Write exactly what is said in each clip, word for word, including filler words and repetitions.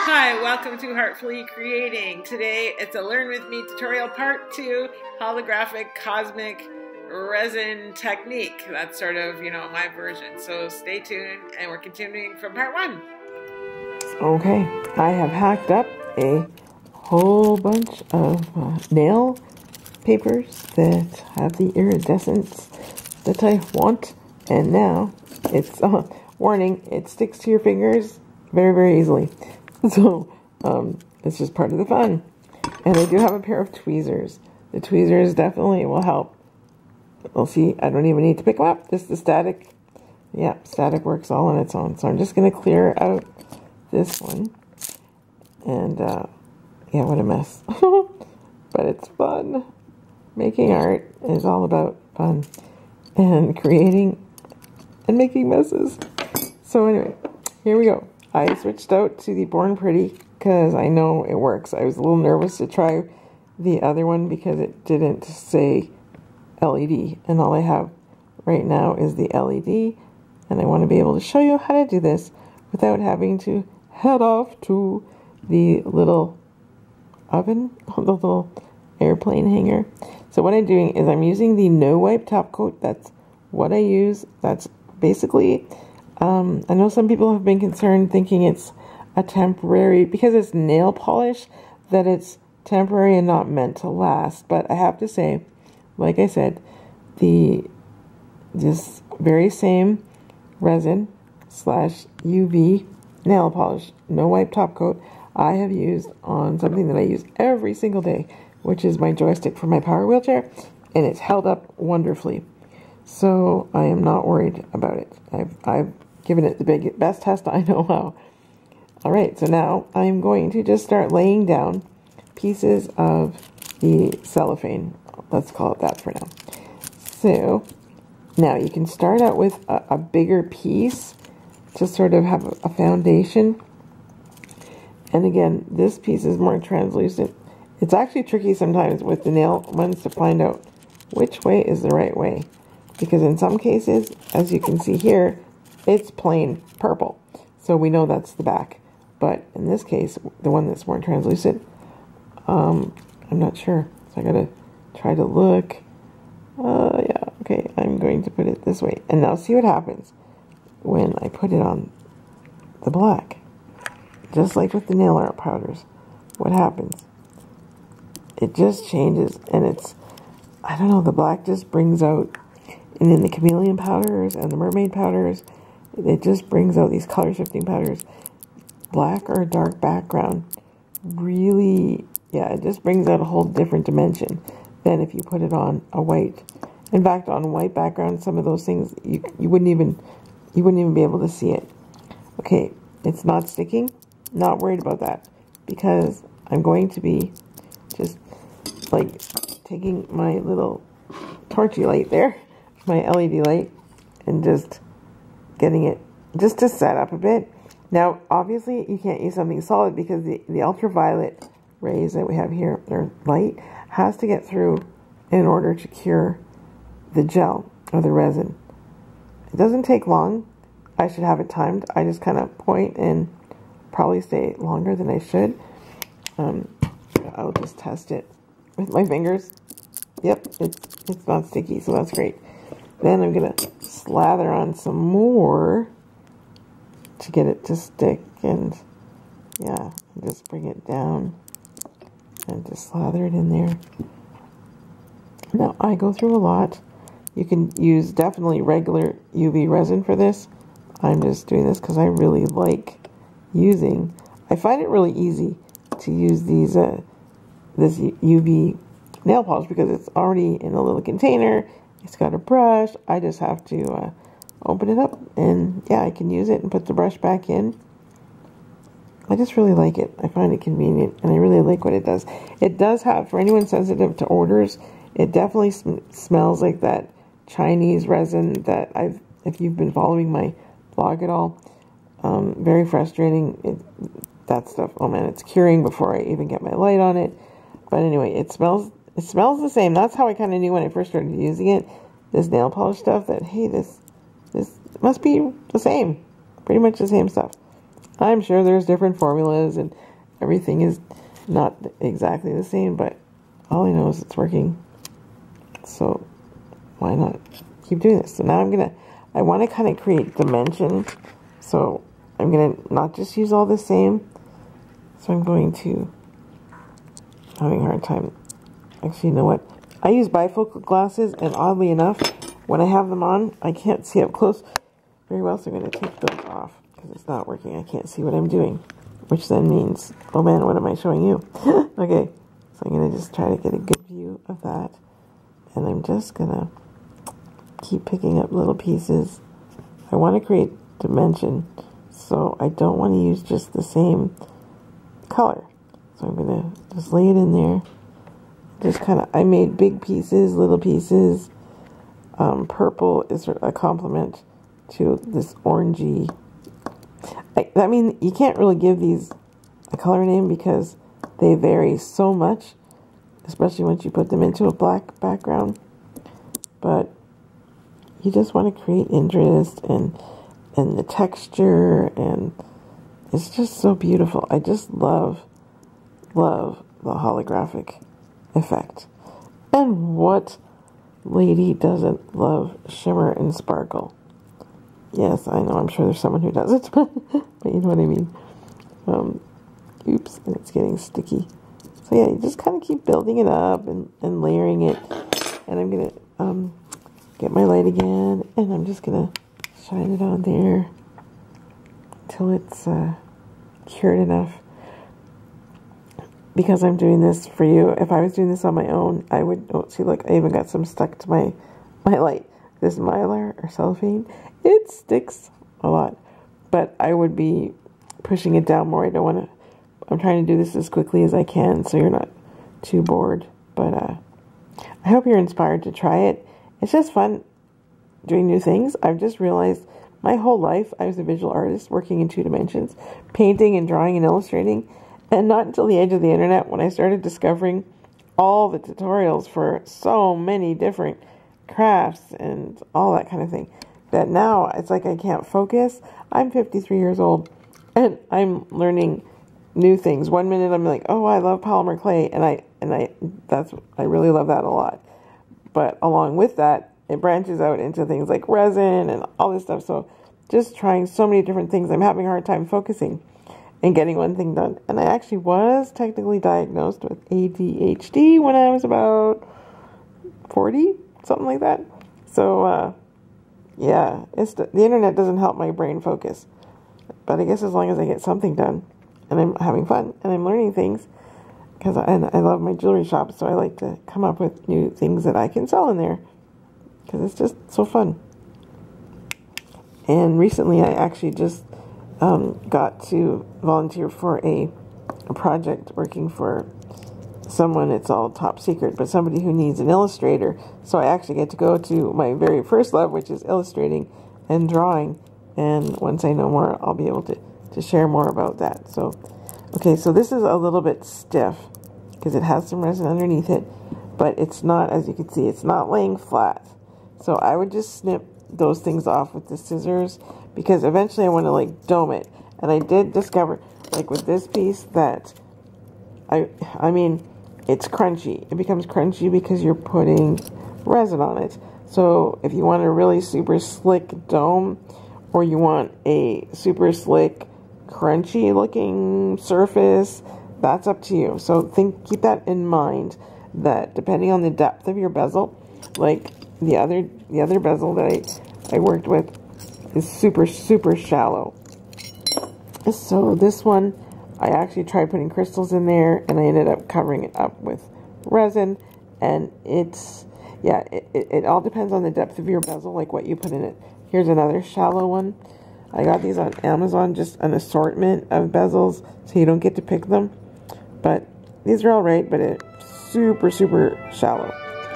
Hi, welcome to Heartfully Creating. Today it's a Learn With Me tutorial part two, holographic cosmic resin technique. That's sort of, you know, my version. So stay tuned and we're continuing from part one. Okay, I have hacked up a whole bunch of uh, nail papers that have the iridescence that I want, and now it's, uh, warning, it sticks to your fingers very, very easily. So, um, it's just part of the fun. And I do have a pair of tweezers. The tweezers definitely will help. We'll see, I don't even need to pick them up. Just the static, yeah, static works all on its own. So I'm just going to clear out this one. And, uh, yeah, what a mess. But it's fun. Making art is all about fun. And creating and making messes. So anyway, here we go. I switched out to the Born Pretty because I know it works. I was a little nervous to try the other one because it didn't say L E D. And all I have right now is the L E D. And I want to be able to show you how to do this without having to head off to the little oven, the little airplane hanger. So what I'm doing is I'm using the No Wipe Top Coat. That's what I use. That's basically... Um, I know some people have been concerned thinking it's a temporary, because it's nail polish, that it's temporary and not meant to last. But I have to say, like I said, the this very same resin slash U V nail polish, No Wipe Top Coat, I have used on something that I use every single day, which is my joystick for my power wheelchair, and it's held up wonderfully. So I am not worried about it. I've, I've given it the big, best test I know how. Alright, so now I'm going to just start laying down pieces of the cellophane. Let's call it that for now. So, now you can start out with a, a bigger piece to sort of have a, a foundation. And again, this piece is more translucent. It's actually tricky sometimes with the nail ones to find out which way is the right way. Because in some cases, as you can see here, it's plain purple. So we know that's the back. But in this case, the one that's more translucent, um, I'm not sure. So I gotta try to look. Uh, yeah, okay, I'm going to put it this way. And now see what happens when I put it on the black. Just like with the nail art powders. What happens? It just changes, and it's, I don't know, the black just brings out, and in the chameleon powders and the mermaid powders, it just brings out these color shifting powders. Black or a dark background really, yeah, it just brings out a whole different dimension than if you put it on a white. In fact, on a white background, some of those things, you, you wouldn't even, you wouldn't even be able to see it. Okay, it's not sticking. Not worried about that, because I'm going to be just like taking my little torchy light there, my L E D light, and just getting it just to set up a bit. Now, obviously, you can't use something solid because the, the ultraviolet rays that we have here, or light, has to get through in order to cure the gel or the resin. It doesn't take long. I should have it timed. I just kind of point and probably stay longer than I should. Um, I'll just test it with my fingers. Yep, it's, it's not sticky, so that's great. Then I'm going to slather on some more to get it to stick, and yeah, just bring it down and just slather it in there. Now, I go through a lot. You can use definitely regular U V resin for this. I'm just doing this because I really like using, I find it really easy to use these, uh, this U V nail polish because it's already in a little container. It's got a brush. I just have to uh, open it up, and yeah, I can use it and put the brush back in. I just really like it. I find it convenient, and I really like what it does. It does have, for anyone sensitive to odors, it definitely sm smells like that Chinese resin that I've, if you've been following my blog at all, um, very frustrating. It, that stuff, oh man, it's curing before I even get my light on it. But anyway, it smells It smells the same. That's how I kind of knew when I first started using it, this nail polish stuff, that, hey, this this must be the same. Pretty much the same stuff. I'm sure there's different formulas and everything is not exactly the same, but all I know is it's working. So why not keep doing this? So now I'm gonna, I want to kind of create dimension. So I'm gonna not just use all the same. So I'm going to, having a hard time. Actually, you know what? I use bifocal glasses, and oddly enough, when I have them on, I can't see up close very well, so I'm going to take those off because it's not working. I can't see what I'm doing, which then means, oh man, what am I showing you? Okay, so I'm going to just try to get a good view of that, and I'm just going to keep picking up little pieces. I want to create dimension, so I don't want to use just the same color. So I'm going to just lay it in there. Just kind of, I made big pieces, little pieces. Um, purple is a complement to this orangey. I, I mean, you can't really give these a color name because they vary so much, especially once you put them into a black background. But you just want to create interest and and the texture, and it's just so beautiful. I just love, love the holographic effect. And what lady doesn't love shimmer and sparkle? Yes, I know, I'm sure there's someone who does it, but you know what I mean. Um, oops, and it's getting sticky. So yeah, you just kind of keep building it up and, and layering it. And I'm going to um, get my light again, and I'm just going to shine it on there until it's uh, cured enough. Because I'm doing this for you, if I was doing this on my own, I would, oh, see, look, I even got some stuck to my, my light. This mylar or cellophane, it sticks a lot, but I would be pushing it down more. I don't want to, I'm trying to do this as quickly as I can so you're not too bored, but uh, I hope you're inspired to try it. It's just fun doing new things. I've just realized my whole life I was a visual artist working in two dimensions, painting and drawing and illustrating. And not until the age of the internet when I started discovering all the tutorials for so many different crafts and all that kind of thing, that now it's like I can't focus. I'm fifty-three years old and I'm learning new things. One minute I'm like, oh, I love polymer clay, and I and I that's I really love that a lot. But along with that, it branches out into things like resin and all this stuff. So just trying so many different things, I'm having a hard time focusing and getting one thing done. And I actually was technically diagnosed with A D H D when I was about forty, something like that. So, uh, yeah, it's the, the internet doesn't help my brain focus. But I guess as long as I get something done, and I'm having fun, and I'm learning things, because I, and I love my jewelry shop, so I like to come up with new things that I can sell in there, because it's just so fun. And recently I actually just Um, got to volunteer for a, a project working for someone. It's all top secret, but somebody who needs an illustrator. So I actually get to go to my very first love, which is illustrating and drawing. And once I know more, I'll be able to, to share more about that. So, okay, so this is a little bit stiff because it has some resin underneath it, but it's not, as you can see, it's not laying flat. So I would just snip those things off with the scissors, because eventually I want to like dome it. And I did discover, like with this piece, that I I mean it's crunchy. It becomes crunchy because you're putting resin on it. So if you want a really super slick dome, or you want a super slick crunchy looking surface, that's up to you. So think keep that in mind, that depending on the depth of your bezel, like the other the other bezel that I, I worked with is super, super shallow. So this one, I actually tried putting crystals in there, and I ended up covering it up with resin. And it's, yeah, it, it, it all depends on the depth of your bezel, like what you put in it. Here's another shallow one. I got these on Amazon, just an assortment of bezels, so you don't get to pick them. But these are all right, but it's super, super shallow.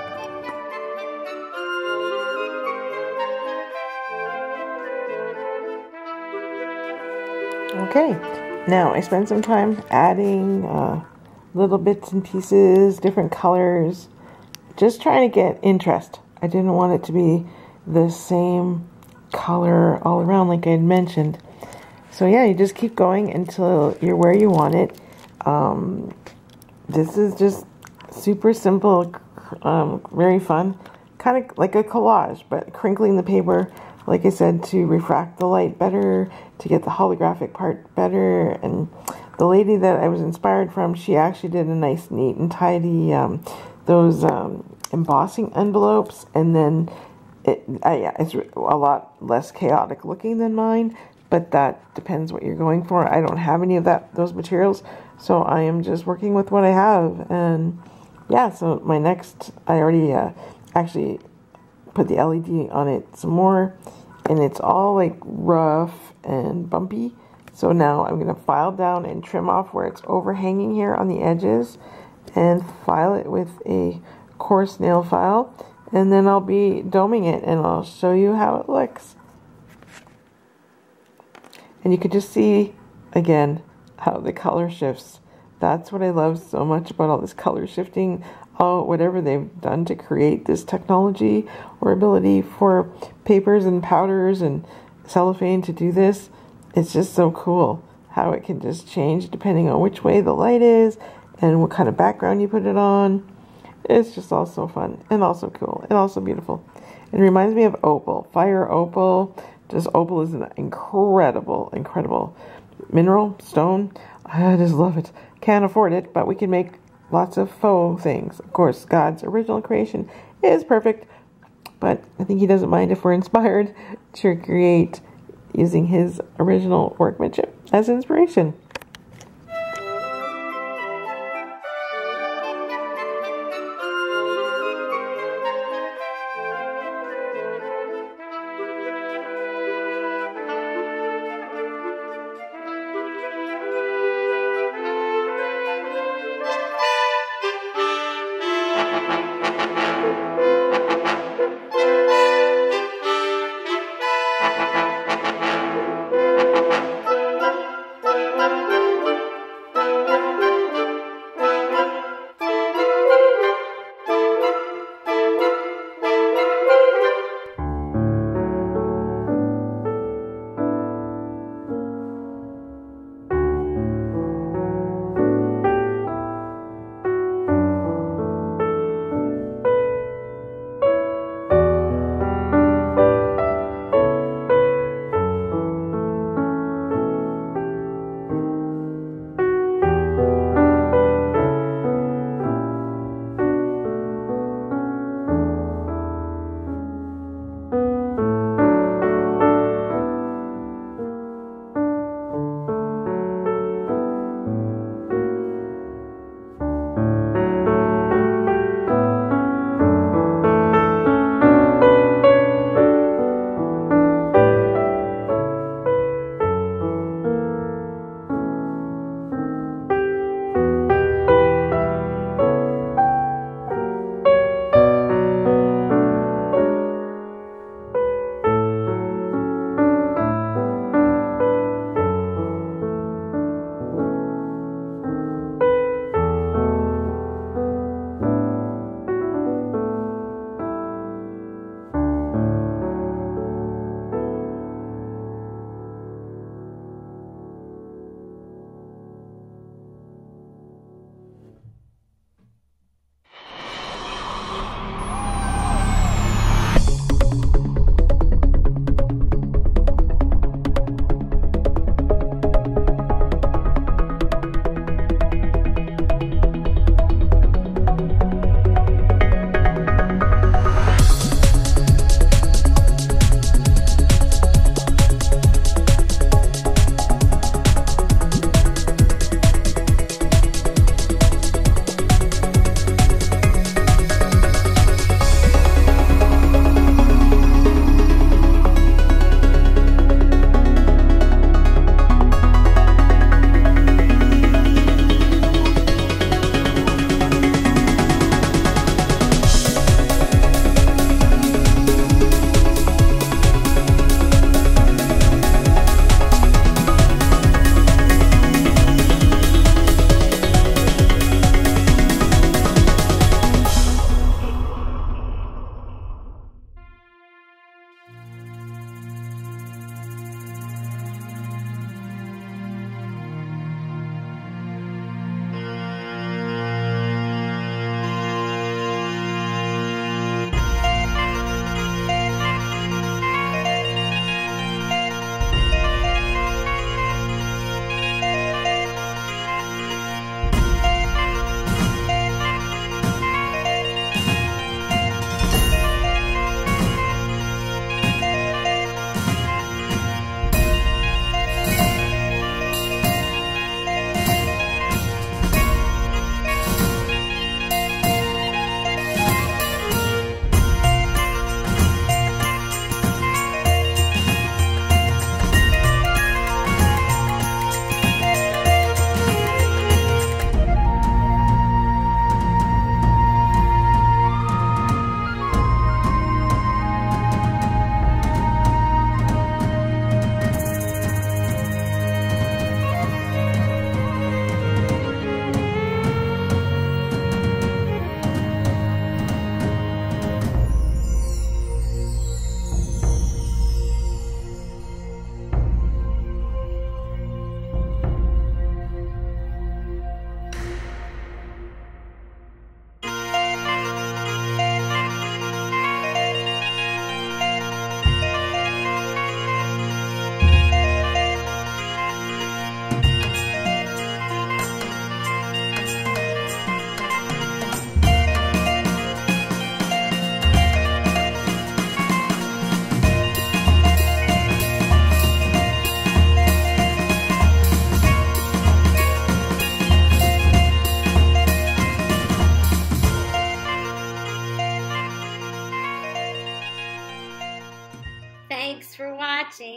Okay, now I spent some time adding uh, little bits and pieces, different colors, just trying to get interest. I didn't want it to be the same color all around like I had mentioned. So yeah, you just keep going until you're where you want it. Um, this is just super simple, um, very fun, kind of like a collage, but crinkling the paper, like I said, to refract the light better, to get the holographic part better. And the lady that I was inspired from, she actually did a nice, neat and tidy, um, those um, embossing envelopes, and then it, uh, yeah, it's a lot less chaotic looking than mine, but that depends what you're going for. I don't have any of that those materials, so I am just working with what I have. And yeah, so my next, I already uh, actually put the L E D on it some more, and it's all like rough and bumpy. So now I'm going to file down and trim off where it's overhanging here on the edges, and file it with a coarse nail file, and then I'll be doming it and I'll show you how it looks. And you can just see again how the color shifts. That's what I love so much about all this color shifting, all whatever they've done to create this technology or ability for papers and powders and cellophane to do this. It's just so cool how it can just change depending on which way the light is and what kind of background you put it on. It's just all so fun and also cool and also beautiful. It reminds me of opal, fire opal. Just opal is an incredible, incredible mineral, stone. I just love it. Can't afford it, but we can make lots of faux things. Of course, God's original creation is perfect, but I think he doesn't mind if we're inspired to create using his original workmanship as inspiration.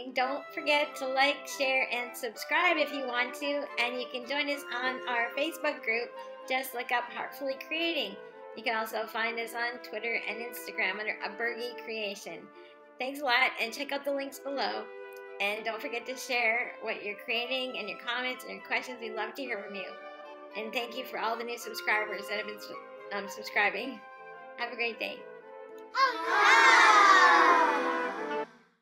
watching. Don't forget to like, share, and subscribe if you want to. And you can join us on our Facebook group. Just look up Heartfully Creating. You can also find us on Twitter and Instagram under Abergi Creation. Thanks a lot, and check out the links below. And don't forget to share what you're creating and your comments and your questions. We'd love to hear from you. And thank you for all the new subscribers that have been um, subscribing. Have a great day.